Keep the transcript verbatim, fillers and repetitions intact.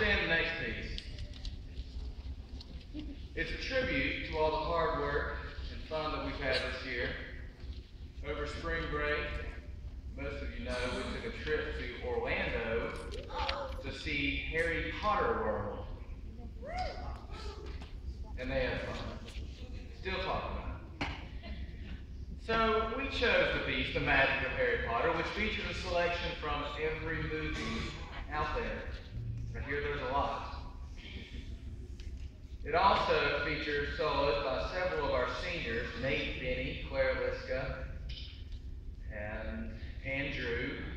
understand the next piece. It's a tribute to all the hard work and fun that we've had this year. Over spring break, most of you know we took a trip to Orlando to see Harry Potter World. And they had fun. Still talking about it. So we chose the piece, The Magic of Harry Potter, which features a selection from every movie out there. I hear there's a lot. It also features solos by several of our seniors, Nate Benny, Claire Liska, and Andrew,